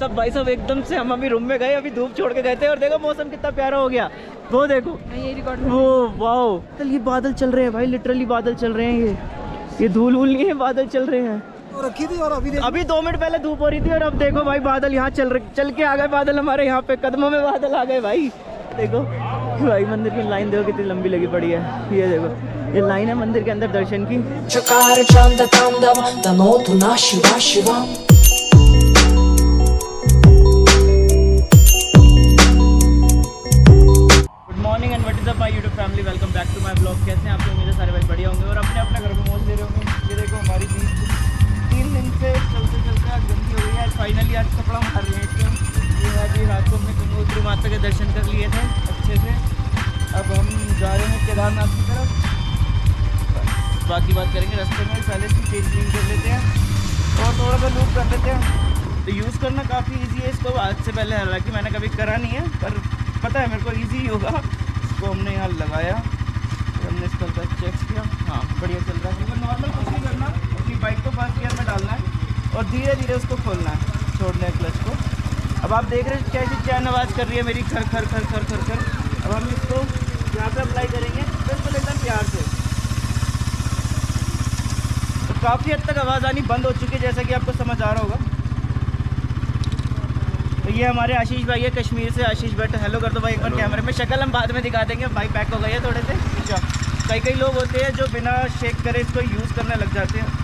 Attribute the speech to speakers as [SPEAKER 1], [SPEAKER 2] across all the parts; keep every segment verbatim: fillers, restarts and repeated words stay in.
[SPEAKER 1] सब भाई सब एकदम से हम अभी रूम में गए, अभी धूप छोड़ के गए थे और देखो मौसम कितना प्यारा हो गया। वो देखो वो वाओ, ये बादल चल रहे हैं भाई, लिटरली बादल चल रहे हैं। ये ये धूल वूल नहीं है, बादल चल रहे हैं।
[SPEAKER 2] रखी थी और अभी
[SPEAKER 1] अभी दो मिनट पहले धूप हो रही थी और अब देखो भाई बादल यहाँ चल रहे, चल के आ गए बादल, हमारे यहाँ पे कदमों में बादल आ गए भाई। देखो भाई मंदिर की लाइन देखो कितनी लंबी लगी पड़ी है। ये देखो ये लाइन है मंदिर के अंदर दर्शन की। Good morning and what is up my YouTube family, welcome back to my blog. कैसे हैं आप लोग? मेरे सारे भाई बढ़िया होंगे और अपने अपने घर में मौज ले रहे होंगे। ये देखो हमारी बीच तीन दिन से चलते चलते आज गंदी हो गई है। फाइनली आज कपड़ा मार रहे हैं इसको। ये अभी रात को हमने गंगोत्री माता के दर्शन कर लिए थे अच्छे से। अब हम जा रहे हैं केदारनाथ की तरफ, बाकी बात करेंगे रास्ते में। पहले इसकी चेंज क्लीन कर लेते हैं और थोड़ा सा लूप कर लेते हैं। तो यूज़ करना काफ़ी इजी है इसको, आज से पहले हालांकि मैंने कभी करा नहीं है पर पता है मेरे को इजी ही होगा। इसको हमने यहाँ लगाया, हमने इसका चेक किया, हाँ बढ़िया चल रहा है। तो नॉर्मल कुछ नहीं करना, अपनी बाइक को फर्स्ट गियर में डालना है और धीरे धीरे उसको खोलना है, छोड़ना है क्लच को। अब आप देख रहे हैं कैसी चैन आवाज़ कर रही है मेरी, खर खर खर खर खर खर। अब हम इसको यहाँ पे अप्लाई करेंगे बिल्कुल एकदम प्यार से। तो काफ़ी हद तक आवाज़ आनी बंद हो चुकी है जैसा कि आपको समझ आ रहा होगा। तो ये हमारे आशीष भाई है कश्मीर से। आशीष भट्ट हेलो कर दो भाई एक बार कैमरे में। शक्ल हम बाद में दिखा देंगे, भाई पैक हो गए हैं थोड़े से। अच्छा, कई कई लोग होते हैं जो बिना शेक करे इसको यूज़ करने लग जाते हैं।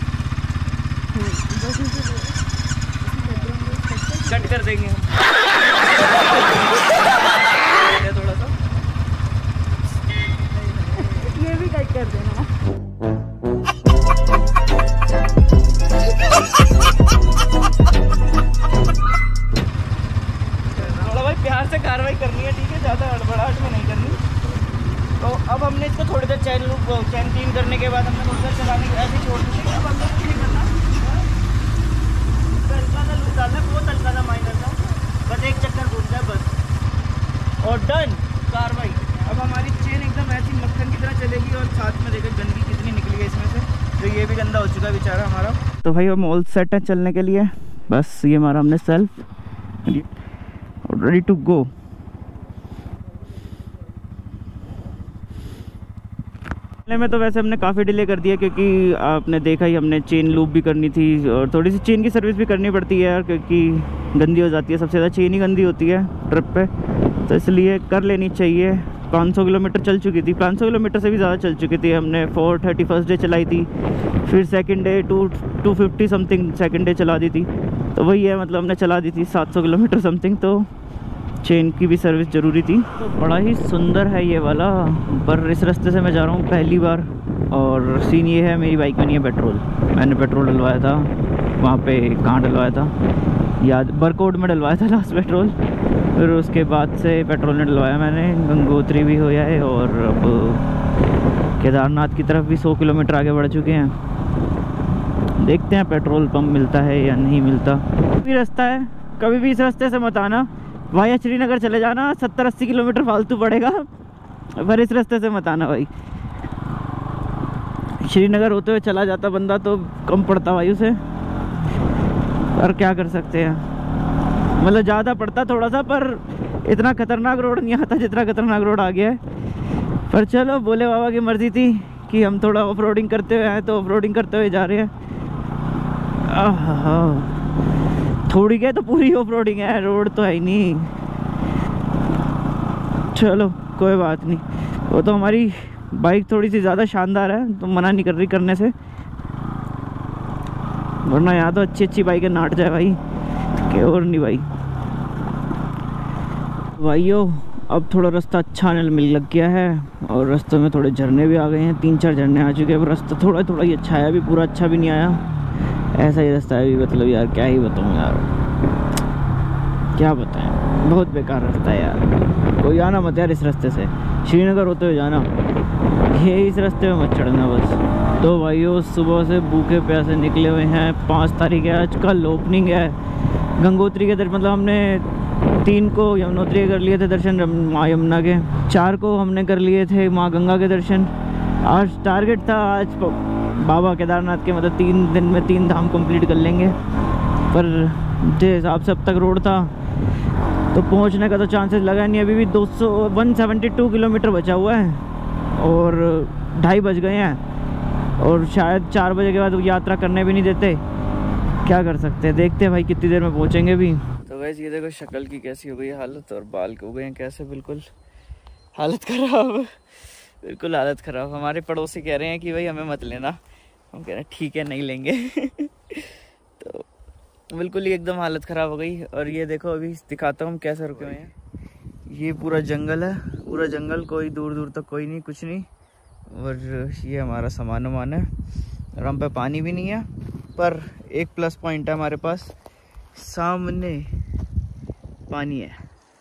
[SPEAKER 1] कट कर देंगे हम थोड़ा सा, ये भी कट कर देना। थोड़ा भाई प्यार से कार्रवाई करनी है, ठीक है, ज़्यादा हड़बड़ाहट में नहीं करनी। तो अब हमने इसको थोड़ी देर चैन लूप चैन क्लीन करने के बाद हमने थोड़ी देर चलाने के ऐसे छोड़ दी। अब हमने कुछ नहीं करना, हल्का सा लूप डालना है, बहुत हल्का सा माइनर सा, बस एक चक्कर घूम जाए बस और डन कार्रवाई। अब हमारी चेन एकदम ऐसी मक्खन की तरह चलेगी और साथ में देखो गंदगी कितनी निकली है इसमें से। तो ये भी गंदा हो चुका है बेचारा हमारा। तो भाई हम ऑल सेट है चलने के लिए, बस ये हमारा हमने सेल्फ रेडी टू गो। में तो वैसे हमने काफ़ी डिले कर दिया क्योंकि आपने देखा ही, हमने चेन लूप भी करनी थी और थोड़ी सी चेन की सर्विस भी करनी पड़ती है यार, क्योंकि गंदी हो जाती है। सबसे ज़्यादा चेन ही गंदी होती है ट्रिप पे, तो इसलिए कर लेनी चाहिए। पाँच सौ किलोमीटर चल चुकी थी, पाँच सौ किलोमीटर से भी ज़्यादा चल चुकी थी। हमने फोर थर्टी फर्स्ट डे चलाई थी, फिर second day two two fifty something second day चला दी थी। तो वही है, मतलब हमने चला दी थी सात सौ किलोमीटर समथिंग। तो चेन की भी सर्विस ज़रूरी थी। तो बड़ा ही सुंदर है ये वाला, पर इस रास्ते से मैं जा रहा हूँ पहली बार। और सीन ये है, मेरी बाइक में नहीं है पेट्रोल। मैंने पेट्रोल डलवाया था वहाँ पे, कहाँ डलवाया था याद, बरकोट में डलवाया था लास्ट पेट्रोल। फिर उसके बाद से पेट्रोल नहीं डलवाया मैंने। गंगोत्री भी हो है और अब केदारनाथ की तरफ भी सौ किलोमीटर आगे बढ़ चुके हैं। देखते हैं पेट्रोल पंप मिलता है या नहीं मिलता। भी रास्ता है, कभी भी इस रास्ते से मत आना, वाया श्रीनगर चले जाना, सत्तर अस्सी किलोमीटर फालतू पड़ेगा, पर इस रास्ते से मत आना भाई। श्रीनगर होते हुए चला जाता बंदा तो कम पड़ता भाई उसे, पर क्या कर सकते हैं, मतलब ज़्यादा पड़ता थोड़ा सा, पर इतना खतरनाक रोड नहीं आता जितना खतरनाक रोड आ गया है। पर चलो, बोले बाबा की मर्ज़ी थी कि हम थोड़ा ऑफ रोडिंग करते हुए आए तो ऑफ रोडिंग करते हुए जा रहे हैं। आहा, थोड़ी क्या तो पूरी ऑफ रोडिंग है, रोड तो है ही नहीं। चलो कोई बात नहीं, वो तो हमारी बाइक थोड़ी सी ज़्यादा शानदार है तो मना नहीं कर रही करने से, वरना यहाँ तो अच्छी अच्छी बाइकें नाट जाए भाई के। और नहीं भाई भाइयों, अब थोड़ा रास्ता अच्छा मिल लग गया है और रास्ते में थोड़े झरने भी आ गए हैं, तीन चार झरने आ चुके हैं। रास्ता थोड़ा थोड़ा ही अच्छा है, अभी पूरा अच्छा भी नहीं आया, ऐसा ही रास्ता है अभी। मतलब यार क्या ही बताऊँ यार, क्या बताएं, बहुत बेकार रास्ता है यार। कोई आना मत यार इस रास्ते से, श्रीनगर होते हुए जाना, ये इस रास्ते में मत चढ़ना बस। तो भाइयों सुबह से भूखे प्यासे निकले हुए हैं। पाँच तारीख है आज, कल ओपनिंग है गंगोत्री के दर्शन। मतलब हमने तीन को यमुनोत्री कर लिए थे दर्शन माँ यमुना के, चार को हमने कर लिए थे माँ गंगा के दर्शन। आज टारगेट था आज बाबा केदारनाथ के, मतलब तीन दिन में तीन धाम कंप्लीट कर लेंगे, पर जिस हिसाब से अब तक रोड था तो पहुंचने का तो चांसेस लगा नहीं। अभी भी दो सौ वन सेवेंटी टू किलोमीटर बचा हुआ है और ढाई बज गए हैं और शायद चार बजे के बाद यात्रा करने भी नहीं देते। क्या कर सकते हैं, देखते हैं भाई कितनी देर में पहुंचेंगे भी। तो वैसे ये देखो शक्ल की कैसी हो गई हालत, और बाल हो गए हैं कैसे, बिल्कुल हालत ख़राब, बिल्कुल हालत ख़राब। हमारे पड़ोसी कह रहे हैं कि भाई हमें मत लेना, हम कह रहे हैं ठीक है नहीं लेंगे। तो बिल्कुल ही एकदम हालत ख़राब हो गई। और ये देखो अभी दिखाता हूँ हम कैसे रुके हुए हैं। ये पूरा जंगल है, पूरा जंगल, कोई दूर दूर तक कोई नहीं, कुछ नहीं। और ये हमारा सामान वामान है और हम पे पानी भी नहीं है। पर एक प्लस पॉइंट है हमारे पास, सामने पानी है।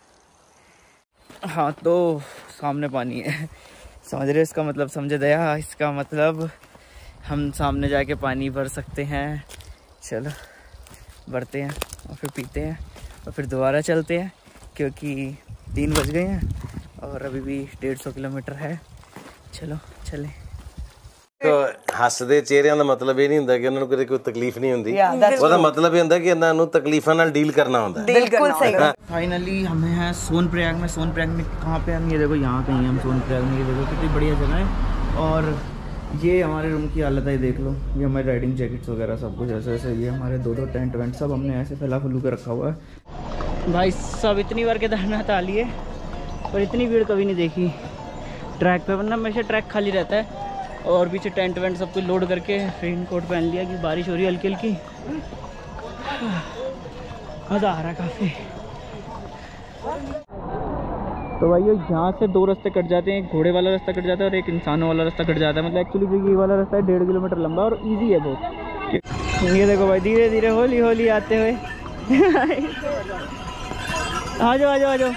[SPEAKER 1] हाँ तो सामने पानी है, समझ रहे इसका मतलब, समझे दया, इसका मतलब हम सामने जाके पानी भर सकते हैं। चलो भरते हैं और फिर पीते हैं और फिर दोबारा चलते हैं, क्योंकि तीन बज गए हैं और अभी भी डेढ़ सौ किलोमीटर है। चलो चले।
[SPEAKER 2] तो हੱਸਦੇ ਚਿਹਰਿਆਂ ਦਾ ਮਤਲਬ ਇਹ ਨਹੀਂ ਹੁੰਦਾ ਕਿ ਉਹਨਾਂ ਨੂੰ ਕੋਈ ਤਕਲੀਫ ਨਹੀਂ ਹੁੰਦੀ, ਉਹਦਾ ਮਤਲਬ ਇਹ ਹੁੰਦਾ ਕਿ ਇਹਨਾਂ ਨੂੰ ਤਕਲੀਫਾਂ ਨਾਲ ਡੀल करना ਹੁੰਦਾ है।
[SPEAKER 3] बिल्कुल सही।
[SPEAKER 1] फाइनली हमें है सोनप्रयाग में। सोनप्रयाग में कहाँ पे हम, ये देखो यहाँ कहीं हम सोनप्रयाग में, ये देखो कितनी बढ़िया जगह है। और ये हमारे रूम की हालत है, ये देख लो, ये हमारी राइडिंग जैकेट्स वगैरह सब कुछ ऐसे ऐसे, ये हमारे दो दो टेंट वेंट सब हमने ऐसे फैला फुलू के रखा हुआ है। भाई सब इतनी बार केदारनाथ आ लिए पर इतनी भीड़ कभी नहीं देखी ट्रैक पे, वरना हमेशा ट्रैक खाली रहता है। और पीछे टेंट वेंट सब कुछ लोड करके रेन कोट पहन लिया कि बारिश हो रही है हल्की हल्की, मज़ा आ रहा है काफ़ी। तो भाई यहाँ से दो रास्ते कट जाते हैं, एक घोड़े वाला रास्ता कट जाता है और एक इंसानों वाला रास्ता कट जाता है। मतलब एक्चुअली जो ये वाला रास्ता है डेढ़ किलोमीटर लंबा और इजी है बहुत। ये देखो भाई धीरे धीरे होली होली आते हुए। आ जाओ आ जाओ आ जाओ।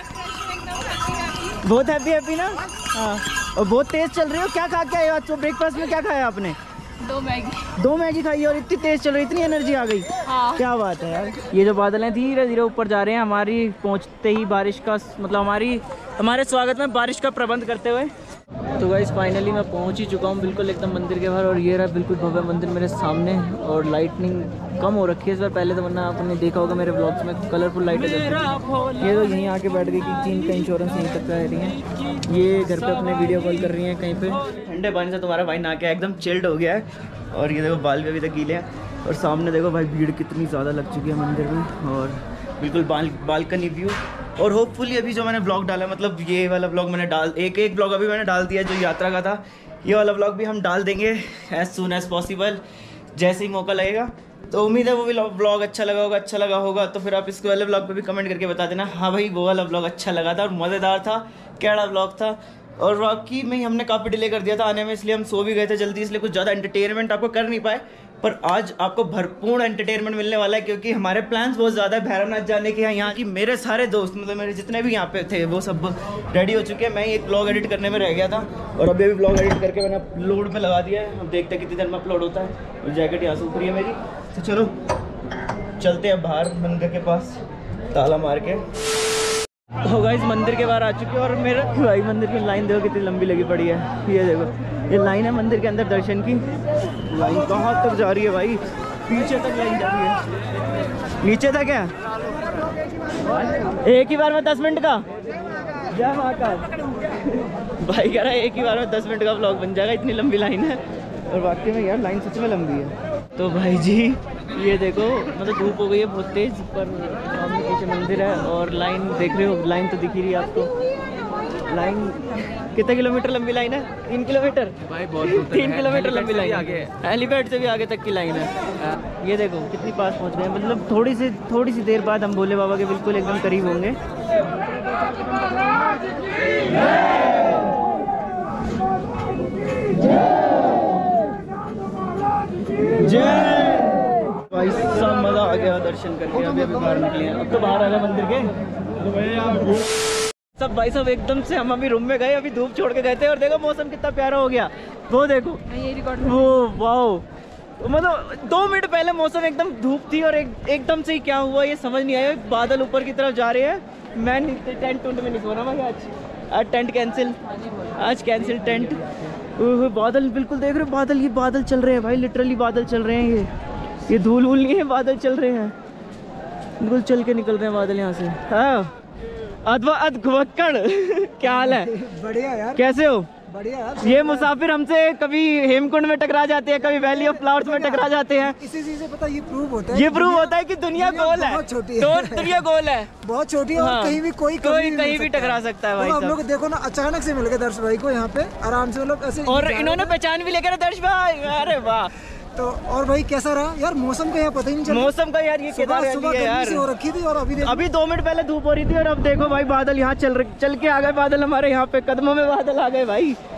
[SPEAKER 1] बहुत हैप्पी हैप्पी ना। हाँ और बहुत तेज़ चल रही हो। क्या खा के आए हो आज? तो ब्रेकफास्ट में क्या खाया आपने?
[SPEAKER 3] दो मैगी।
[SPEAKER 1] दो मैगी खाई और इतनी तेज़ चल रही, इतनी एनर्जी आ गई। हाँ। क्या बात है यार। ये जो बादल हैं धीरे धीरे ऊपर जा रहे हैं, हमारी पहुंचते ही बारिश का मतलब हमारी हमारे स्वागत में बारिश का प्रबंध करते हुए। तो गाइस फाइनली मैं पहुंच ही चुका हूं बिल्कुल एकदम मंदिर के बाहर, और ये रहा बिल्कुल भव्य मंदिर मेरे सामने। और लाइटनिंग कम हो रखी है इस बार, पहले तो वरना आपने देखा होगा मेरे ब्लॉग्स में कलरफुल लाइटें जलती थी। ये तो यहीं आके बैठ गई कि चीन का इंश्योरेंस यहीं तक कह रही हैं। ये घर पे अपने वीडियो कॉल कर रही हैं कहीं पे। ठंडे पानी से तुम्हारा भाई नहा के एकदम चिल्ड हो गया है। और ये देखो बाल भी अभी तक गीले हैं। और सामने देखो भाई भीड़ कितनी ज़्यादा लग चुकी है मंदिर में, और बिल्कुल बाल बालकनी व्यू। और होपफुली अभी जो मैंने ब्लॉग डाला, मतलब ये वाला ब्लॉग मैंने डाल एक एक ब्लॉग अभी मैंने डाल दिया जो यात्रा का था, ये वाला ब्लॉग भी हम डाल देंगे एज सून एज पॉसिबल, जैसे ही मौका लगेगा। तो उम्मीद है वो भी ब्लॉग अच्छा लगा होगा। अच्छा लगा होगा तो फिर आप इसको वाले ब्लॉग पे भी कमेंट करके बता देना, हाँ भाई वो वाला ब्लॉग अच्छा लगा था और मज़ेदार था, कैड़ा ब्लॉग था। और वाकई में हमने काफ़ी डिले कर दिया था आने में, इसलिए हम सो भी गए थे जल्दी, इसलिए कुछ ज़्यादा एंटरटेनमेंट आपको कर नहीं पाए। पर आज आपको भरपूर एंटरटेनमेंट मिलने वाला है, क्योंकि हमारे प्लान्स बहुत ज़्यादा है भैरवनाथ जाने के हैं। यहाँ की मेरे सारे दोस्त, मतलब मेरे जितने भी यहाँ पे थे वो सब रेडी हो चुके हैं। मैं एक ब्लॉग एडिट करने में रह गया था और अभी अभी ब्लॉग एडिट करके मैंने अपलोड में लगा दिया है। हम देखते हैं कितनी देर में अपलोड होता है। और जैकेट यहाँ से ऊपरी है मेरी। तो चलो चलते हैं बाहर मंदिर के पास ताला मार के। तो गाइस मंदिर के बाहर आ चुके हैं और मेरा भाई मंदिर की लाइन देखो कितनी लंबी लगी पड़ी है। ये देखो ये लाइन है मंदिर के अंदर दर्शन की। लाइन कहाँ तक जा रही है भाई, पीछे तक लाइन जा रही है, नीचे तक है। एक ही बार में दस मिनट का जय महाकाल। भाई कह रहा है एक ही बार में दस मिनट का ब्लॉग बन जाएगा, इतनी लंबी लाइन है। और वाकई में यार लाइन सच में लंबी है। तो भाई जी ये देखो मतलब धूप हो गई है बहुत तेज़, पर सामने पीछे मंदिर है और लाइन देख रहे हो, लाइन तो दिख ही रही है आपको। लाइन कितने किलोमीटर लंबी लाइन है? तीन किलोमीटर भाई, बहुत तीन किलोमीटर लंबी लाइन आगे, हेलीपैड से भी आगे तक की लाइन है। ये देखो कितनी पास पहुंच गए, मतलब थोड़ी सी थोड़ी सी देर बाद हम भोले बाबा के बिल्कुल एकदम करीब होंगे। जय भाई सब मज़ा आ गया दर्शन करके। अभी अभी बाहर निकले हैं, अब तो बाहर आ गए मंदिर के सब। भाई सब एकदम से हम अभी रूम में गए, अभी धूप छोड़ के गए थे और देखो मौसम कितना प्यारा हो गया। वो देखो वो वाओ, मतलब दो मिनट पहले मौसम एकदम धूप थी और एक एकदम से ही क्या हुआ ये समझ नहीं आया। बादल ऊपर की तरफ जा रहे हैं। मैं टेंट टूंट में नहीं सो रहा मैं आज आज टेंट कैंसिल, आज कैंसिल टेंट। बादल बिल्कुल देख रहे हो, बादल ये बादल चल रहे हैं भाई, लिटरली बादल चल रहे हैं। ये ये धूल वूल नहीं है, बादल चल रहे हैं। बिल्कुल चल के निकल रहे हैं बादल यहाँ से। हाँ अदवा अदवक्कड़ क्या हाल है?
[SPEAKER 3] बढ़िया यार,
[SPEAKER 1] कैसे हो?
[SPEAKER 3] बढ़िया यार।
[SPEAKER 1] ये मुसाफिर हमसे कभी हेमकुंड में टकरा जाते हैं, कभी वैली ऑफ फ्लावर्स में टकरा जाते हैं।
[SPEAKER 3] इसी चीज से पता ये प्रूव होता है,
[SPEAKER 1] ये प्रूव होता है कि दुनिया गोल है,
[SPEAKER 3] बहुत छोटी है।
[SPEAKER 1] दो- दुनिया गोल है,
[SPEAKER 3] बहुत छोटी है और
[SPEAKER 1] हाँ।
[SPEAKER 3] कहीं भी कोई
[SPEAKER 1] कोई कहीं भी टकरा सकता है भाई
[SPEAKER 3] हम
[SPEAKER 1] साहब।
[SPEAKER 3] लोग देखो ना, अचानक से मिल गए दर्श भाई को यहाँ पे, आराम से वो लोग ऐसे
[SPEAKER 1] और
[SPEAKER 3] जा रहे
[SPEAKER 1] इन्होंने
[SPEAKER 3] थे।
[SPEAKER 1] पहचान भी लेकर दर्श भाई, अरे वाह।
[SPEAKER 3] तो और भाई कैसा रहा यार मौसम का, यहाँ पता ही नहीं चला।
[SPEAKER 1] मौसम का यार ये
[SPEAKER 3] सुबह
[SPEAKER 1] केदार
[SPEAKER 3] सुबह
[SPEAKER 1] वैली है
[SPEAKER 3] गर्मी
[SPEAKER 1] यार।
[SPEAKER 3] से हो रखी थी और अभी देखो
[SPEAKER 1] अभी दो मिनट पहले धूप हो रही थी और अब देखो भाई बादल यहाँ चल रहे, चल के आ गए बादल हमारे यहाँ पे, कदमों में बादल आ गए भाई।